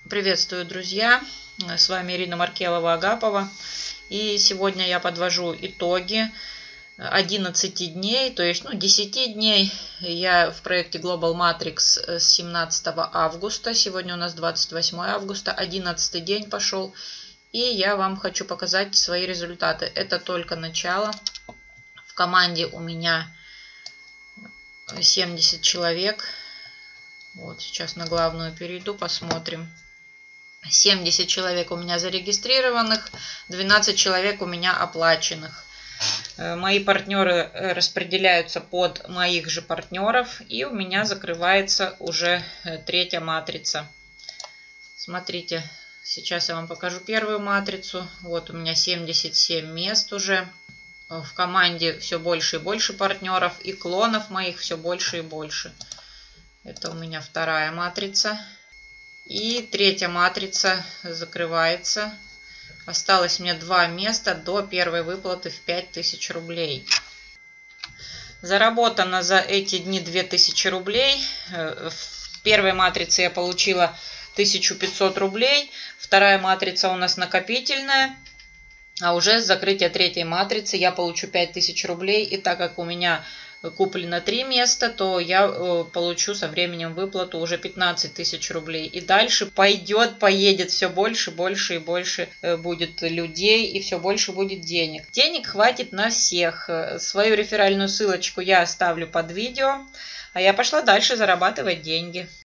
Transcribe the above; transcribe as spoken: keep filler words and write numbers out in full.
Приветствую, друзья! С вами Ирина Маркелова-Агапова. И сегодня я подвожу итоги одиннадцати дней, то есть ну, десяти дней. Я в проекте Global Matrix с семнадцатого августа. Сегодня у нас двадцать восьмое августа. одиннадцатый день пошел. И я вам хочу показать свои результаты. Это только начало. В команде у меня семьдесят человек. Вот сейчас на главную перейду, посмотрим. семьдесят человек у меня зарегистрированных, двенадцать человек у меня оплаченных. Мои партнеры распределяются под моих же партнеров, и у меня закрывается уже третья матрица. Смотрите, сейчас я вам покажу первую матрицу. Вот у меня семьдесят семь мест уже. В команде все больше и больше партнеров, и клонов моих все больше и больше. Это у меня вторая матрица. И третья матрица закрывается. Осталось мне два места до первой выплаты в пять тысяч рублей. Заработано за эти дни две тысячи рублей. В первой матрице я получила тысячу пятьсот рублей. Вторая матрица у нас накопительная. А уже с закрытия третьей матрицы я получу пять тысяч рублей. И так как у меня куплено три места, то я получу со временем выплату уже пятнадцать тысяч рублей. И дальше пойдет, поедет все больше, больше и больше будет людей, и все больше будет денег. Денег хватит на всех. Свою реферальную ссылочку я оставлю под видео. А я пошла дальше зарабатывать деньги.